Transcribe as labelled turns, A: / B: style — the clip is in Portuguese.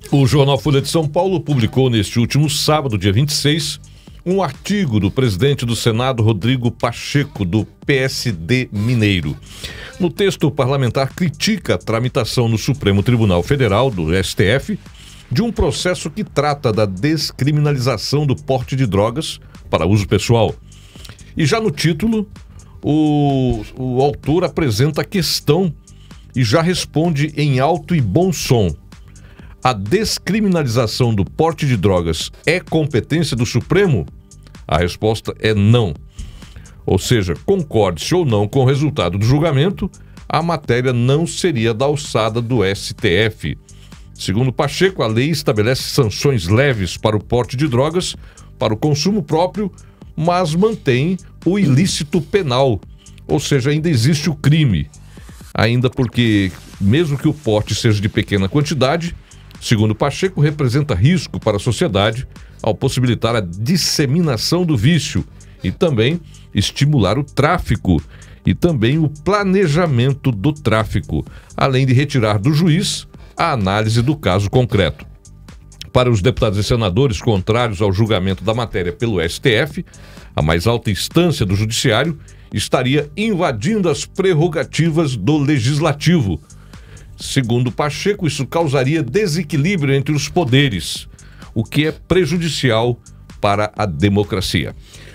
A: O jornal Folha de São Paulo publicou neste último sábado, dia 26, um artigo do presidente do Senado, Rodrigo Pacheco, do PSD mineiro. No texto, o parlamentar critica a tramitação no Supremo Tribunal Federal, do STF, de um processo que trata da descriminalização do porte de drogas para uso pessoal. E já no título, o autor apresenta a questão e já responde em alto e bom som. A descriminalização do porte de drogas é competência do Supremo? A resposta é não. Ou seja, concorde-se ou não com o resultado do julgamento, a matéria não seria da alçada do STF. Segundo Pacheco, a lei estabelece sanções leves para o porte de drogas, para o consumo próprio, mas mantém o ilícito penal. Ou seja, ainda existe o crime. Ainda porque, mesmo que o porte seja de pequena quantidade, segundo Pacheco, representa risco para a sociedade ao possibilitar a disseminação do vício e também estimular o tráfico e também o planejamento do tráfico, além de retirar do juiz a análise do caso concreto. Para os deputados e senadores contrários ao julgamento da matéria pelo STF, a mais alta instância do judiciário estaria invadindo as prerrogativas do legislativo. Segundo Pacheco, isso causaria desequilíbrio entre os poderes, o que é prejudicial para a democracia.